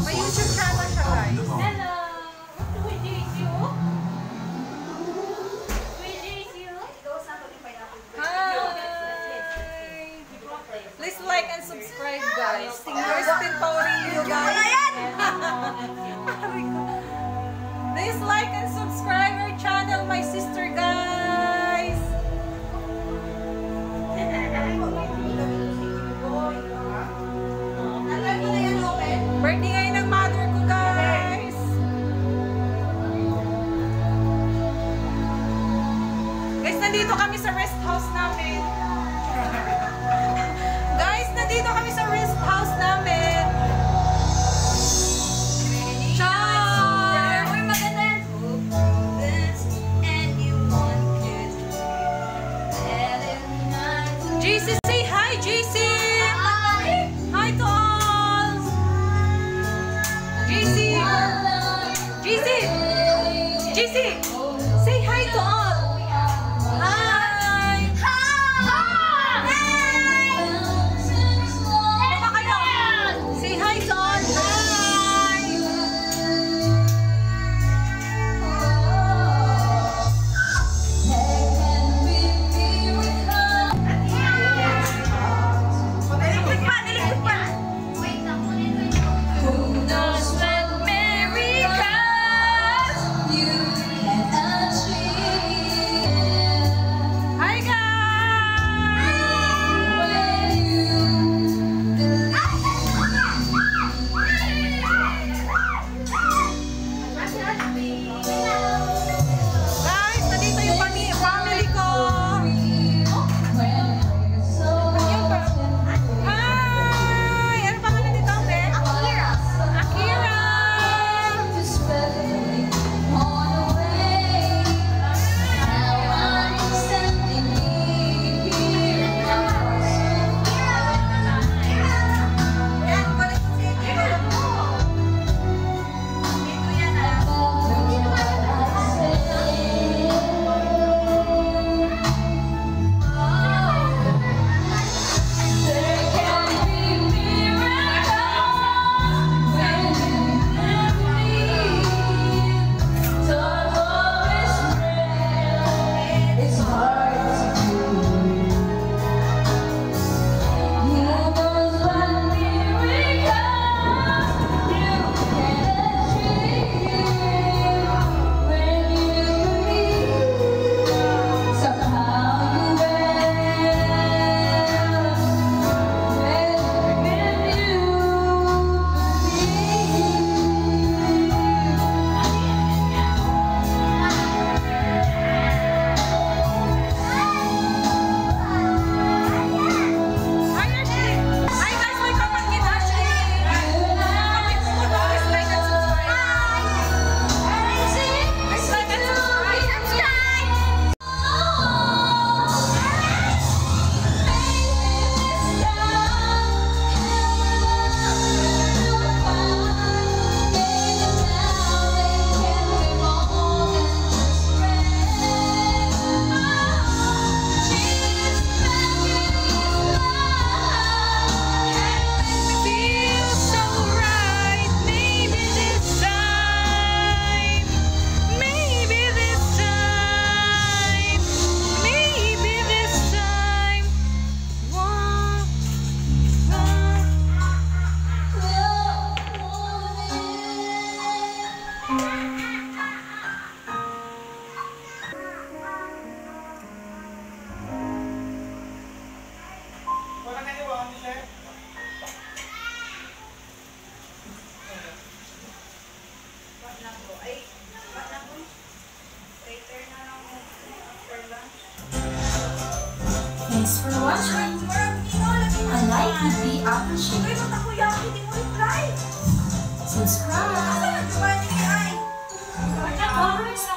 May YouTube channel siya, guys. Hello! With JC, oh? With JC, oh? Hi! Please like and subscribe, guys. Singers din pa rin you, guys. Please like and subscribe our channel, my sister, guys. Birthday ngayon ng mother ko, guys. Guys, nandito kami sa rest house namin. Guys, nandito kami sa rest house namin. Char! Uy, maganda. JC, say hi, JC! Hi to all! JC! JC! JC! Say hi to all! Hi! Baka kayo! Say hi to all! Hi! Hi, guys, nandito yung family ko. Hi! Ano pangalan nito, Be? Akira. Akira! Hi, Ashley! Hi, guys! May kapatid, Ashley! Kapatid ko, please like and subscribe. Please like and subscribe. Feels so right. Maybe this time. Maybe this time. Maybe this time. Thanks for watching. A like would be appreciated. Subscribe.